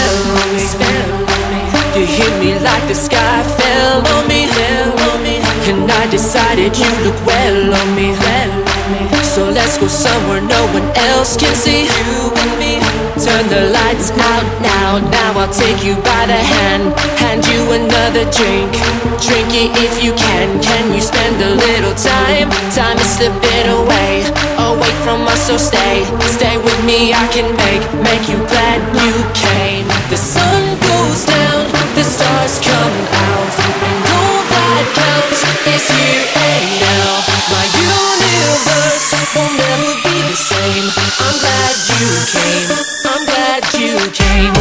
spell on me. You hit me like the sky fell on me. And I decided you look well on me. So let's go somewhere no one else can see. You and me. Turn the lights out now. Now I'll take you by the hand, hand you another drink. Drink it if you can. Can you spend a little time? Time is slipping away, away from us, so stay with me. I can make you glad you came. The sun goes down, the stars come out, and all that counts is here and now. My universe will never be the same. I'm glad you came, I'm glad you came.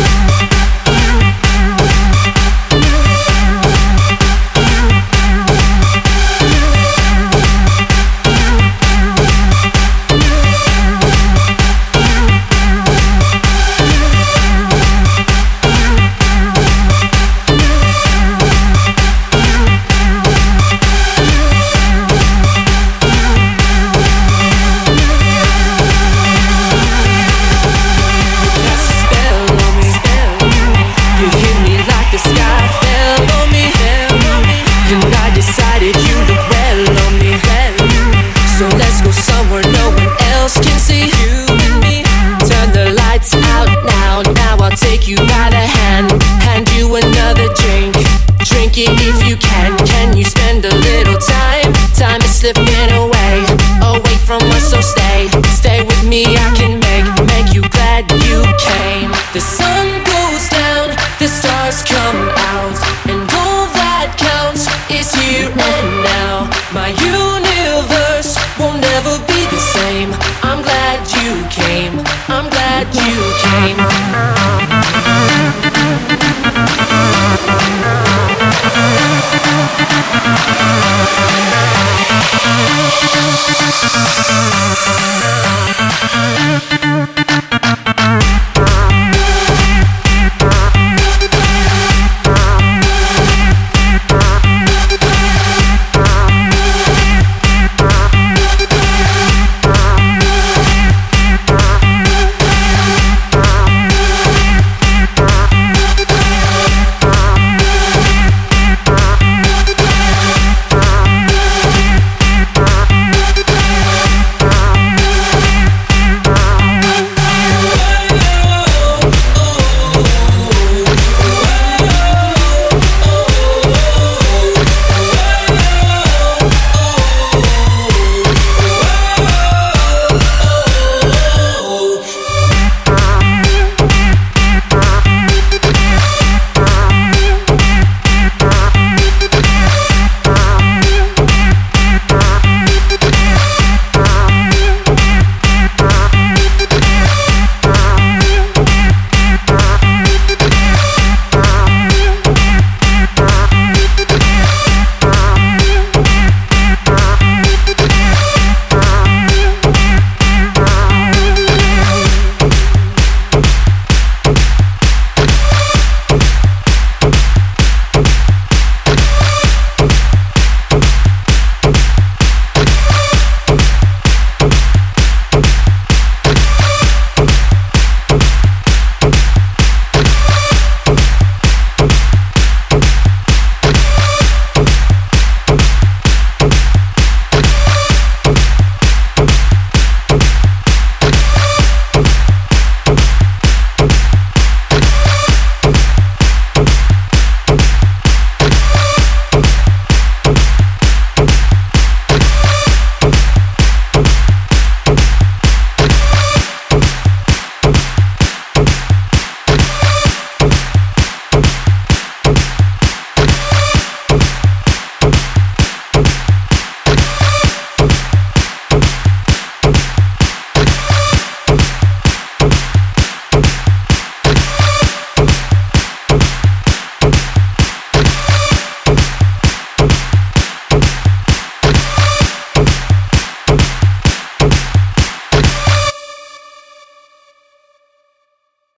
You by the hand, hand you another drink. Drink it if you can. Can you spend a little time? Time is slipping away, away from us, so stay with me. I can make you glad you came. The sun goes down, the stars come out, and all that counts is here and now. My universe will never be the same. I'm glad you came, I'm glad you came.